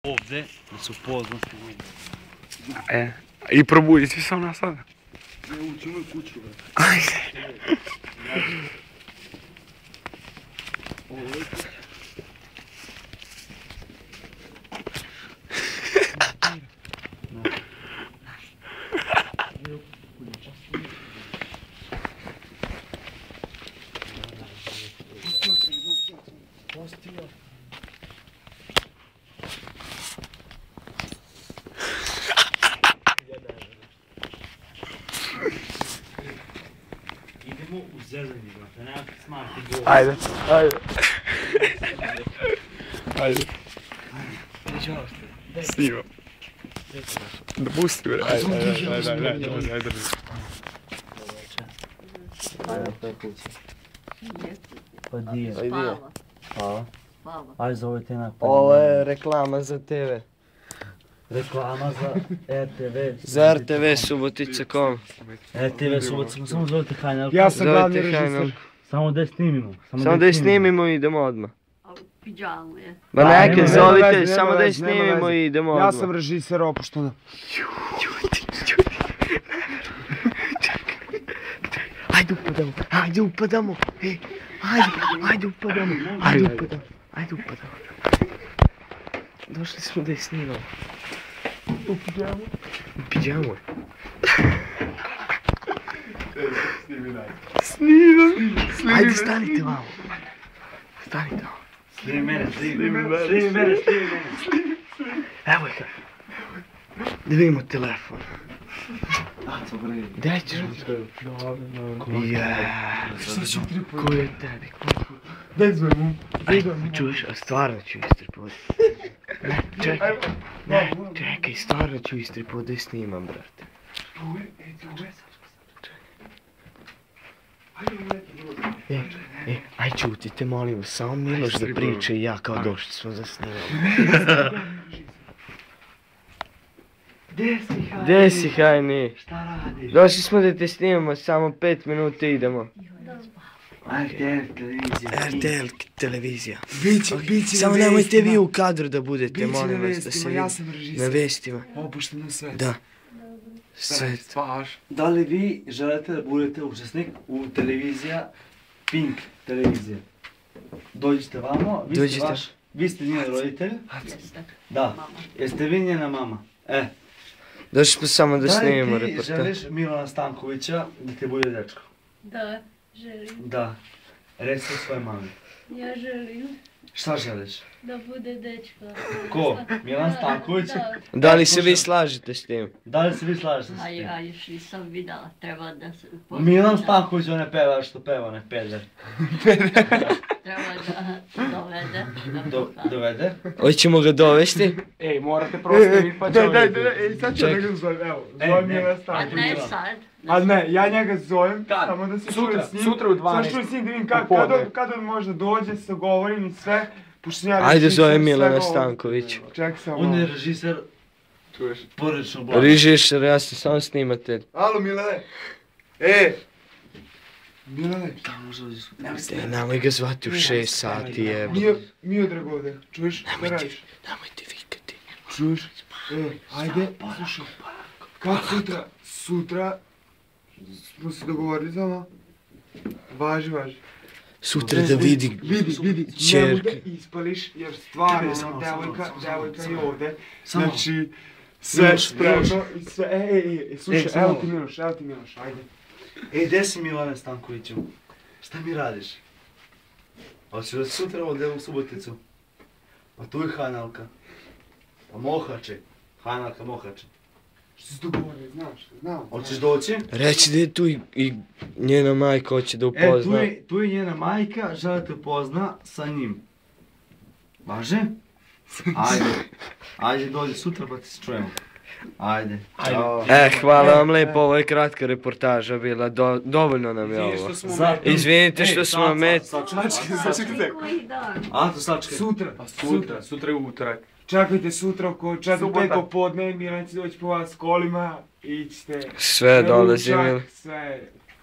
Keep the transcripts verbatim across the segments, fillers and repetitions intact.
ovde da se upozna s njim. E, i probuditi se ona sada. Ne, ući u moju kuću, brate. Ajde. Ovo je kuća. Idemo u zeleni, brate, nekakvi smarti govor. Ajde, ajde. Ajde. Snimam. Da pusti, bre. Ajde, ajde, ajde, ajde, ajde, ajde. Ajde, to je kuća. Pa di je? Spava. Hvala. Spava. Ajde, zovite na... Ovo je reklama za te ve. Reklama za er te ve. Za er te ve Subotica punkt com. er te ve Subotica, samo zovite Hajnalku. Ja sam glavni Zovite režiser. Hajnalku. Samo da je snimimo. Samo da je snimimo i idemo odmah. A u pidžamu je. Ba Da, neke, nema zovite, veze, samo nema da je veze, nema snimimo veze. i idemo Ja odmah. sam režiser opuštena. Ajde upadamo, ajde upadamo, ej, ajde, ajde upadamo, ajde upadamo, ajde upadamo. Došli smo da je snimamo. U pijamu? U pijamu je. Snimam, ajde stanite vamo. Stanite vamo. Snimi mene, snimi mene, snimi mene, snimi mene. Evo je ga. Da vidimo telefon. A, to bre. Gdje ćeš mi? Jaaa. Ko je tebi? Daj zvoj mu. Aj, čuješ, a stvarno ću istripati. Ne, čekaj. Ne, čekaj, stvarno ću istripati da je snimam, brate. E, e, aj čutite, molim vas, samo Miloš da priča i ja kao došli smo da snimamo. Gde si, Hajni? Gdje si, Hajni? Šta radiš? Došli smo da te snimamo, samo pet minuta idemo. R T L televizija. er te el televizija. Biće, biće Samo na nemojte vestima. vi u kadru da budete, Biće na molim vas, da se vestima, vidi. ja sam Na režiser. vestima. Opušteno sve. Da. Sve. Spavaš. Da li vi želite da budete učesnik u televizija Pink televizija? Dođite vamo, vi ste Dođite. vaš, vi ste njen roditelj? Jeste. Da. Mama. Jeste vi njena mama? E. Došli smo samo da Da snimimo li ti reportaž. želiš Milana Stankovića da ti bude dečko? Da, želim. Da. Reci to svoje mami. Ja želim Šta želiš? da bude dečko. Ko? Milan Da, Stanković? Da. Da li se vi Slušaj. slažete s tim? Da li se vi slažete s A tim? ja još nisam videla, treba da se upoznam. Milan Stanković on ne peva što peva, ne peder. Treba da dovede, da Do, pokaže. dovede? Hoćemo ga dovesti? Ej, morate prosto mi pa daj, čovjek. daj, Daj, daj, ej, sad ću Čekaj. da ga zovem, evo. E, Zovem ne. Milana A Stankovića. ne Mila. sad. A ne, ja njega zovem, Kad? samo da se Sutra, čujem s njim. sutra u dvanaest. Samo čujem s njim da vidim kad, kad, Popodne. on, kad on može dođe, se govorim i sve. Pošto sam ja Ajde, režiser zovem svega Milana ovog. Stankovića. Čekaj samo. On je režiser Čuješ? porodičnog blaka. Režiser, ja sam samo snimatelj. Alo, Milane. E! Milane. Tamo može dođe sutra. E, nemoj ga zvati u šest sati, jebo. Mio, Mio Dragode, čuješ? Šta Nemojte, radiš? nemojte vikati. Čuješ? E, ajde, slušaj. Kad sutra, sutra smo se dogovorili za ono? Važi, važi. Sutra da vidi Vidi, vidi, Čerka. nemoj da ispališ, jer stvarno, Čekaj, ono, samo, devojka, samo, samo, devojka samo. je ovde. Samo. Znači, sve Miloš, spremno i sve, e, e, e, slušaj, E, samo. evo ti Miloš, evo ti Miloš, ajde. Ej, gdje si Milane Stankoviću? Šta mi radiš? Hoćeš da sutra ovdje u Suboticu? Pa tu je Hajnalka. Pa Mohače. Hajnalka Mohače. Što se dogovorili, znaš, znam. Hoćeš doći? Reći da je tu i, i njena majka hoće da E, tu upozna. je, tu je njena majka, žele te upozna sa njim. Važe? Ajde. Ajde, dođi sutra pa ti se čujemo. Ajde. Ćao. E, hvala vam lepo, ovo je kratka reportaža bila, do, dovoljno nam je ovo. Za- Izvinite Ej, što smo sad, met... sad, sad, Sačekaj, sad. sačekaj. Koji dan? A, to sačekaj. Sutra, sutra. Sutra je utorak. Čekajte sutra oko četiri Subota. pet popodne, Milan će doći po vas s kolima, ićete. Sve dolazi, ručak, Mil. sve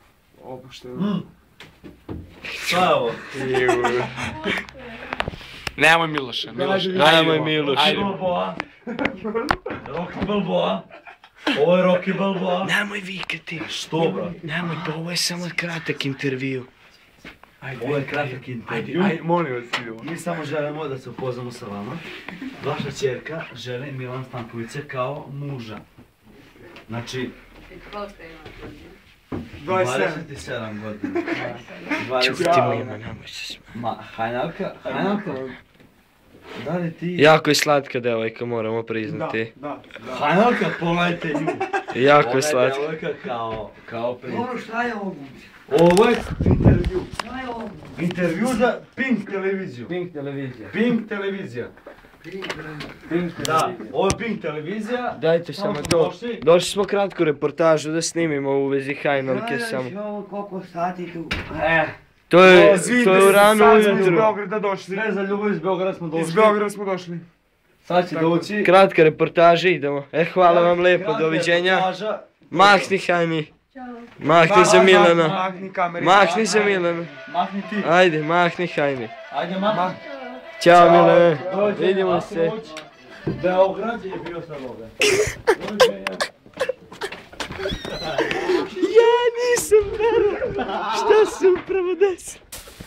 opušteno. Šta je ovo? Nemoj Miloša, Miloš. Ajde, Nemoj Ajde, Miloš. Ajde. Balboa. Rocky Balboa. Ovo je Rocky Balboa. Nemoj vikati. Što, bro? Nemoj, pa ovo je samo kratak intervju. Ovo je kratak intervju. Ajde, molim vas, idemo. Mi samo želimo da se upoznamo sa vama. Vaša ćerka želi Milan Stankovića kao muža. Znači, Koliko ima godina? dvadeset sedam. dvadeset sedam godina. Čuti dvadeset mi ima, nemoj se smijeti. Ma, Hajnalka, Hajnalka, da li ti... Jako je slatka devojka, moramo priznati. Da, da. Hajnalka, pogledajte nju. Jako Ona je slatka. devojka kao, kao princ. Dobro, šta je ovo? Ovo je intervju. Šta je ovo? Intervju za Pink televiziju. Pink televizija. Pink televizija. Pink Da, ovo je Pink televizija. Dajte Samo samo smo to. došli. Došli smo kratku reportažu da snimimo u vezi Hajnalke samo. Ovo koliko sati tu? E, To je, Izvinite to je se, u rano sad smo iz ujutru. Beograda došli. sve za ljubav iz Beograda smo došli. Iz Beograda smo došli. Sad će doći. Kratka reportaža, idemo. E, hvala vam lijepo, Kratka doviđenja. reportaža. Mahni Hajni, Ćao. mahni za Milana. Mahni kameri. Mahni za Milana. Mahni ti. Ajde, mahni Hajni. Ajde, mahni. Ćao Milane, Dođe, vidimo laku se. noć. Beograd je bio sa Boga. Dođenja. Ja nisam verovao. Šta se upravo desilo?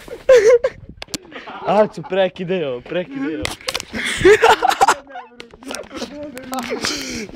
Acu, prekidaj ovo, prekidaj ovo.